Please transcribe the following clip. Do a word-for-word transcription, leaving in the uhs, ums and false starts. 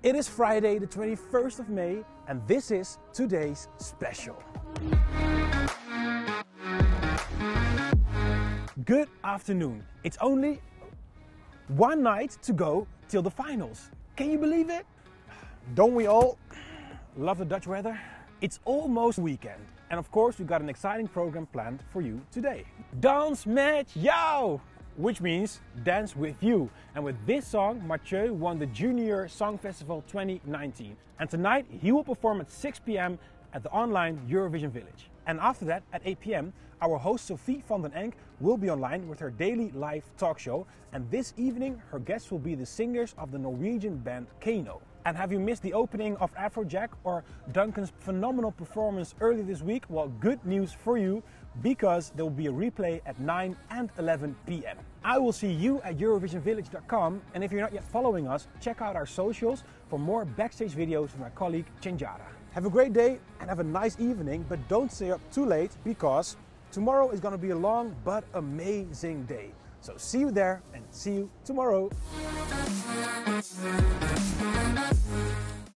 It is Friday the twenty-first of May and this is today's special. Good afternoon. It's only one night to go till the finals. Can you believe it? Don't we all love the Dutch weather? It's almost weekend and of course we've got an exciting program planned for you today. Dans met jou! Which means dance with you. And with this song, Mathieu won the Junior Song Festival twenty nineteen. And tonight he will perform at six p m at the online Eurovision Village. And after that, at eight p m, our host Sophie van den Enk will be online with her daily live talk show. And this evening, her guests will be the singers of the Norwegian band Kano. And have you missed the opening of Afrojack or Duncan's phenomenal performance earlier this week? Well, good news for you, because there will be a replay at nine and eleven p m I will see you at Eurovision Village dot com, and if you're not yet following us, check out our socials for more backstage videos from my colleague Chenjara. Have a great day and have a nice evening, but don't stay up too late because tomorrow is going to be a long but amazing day. So see you there and see you tomorrow.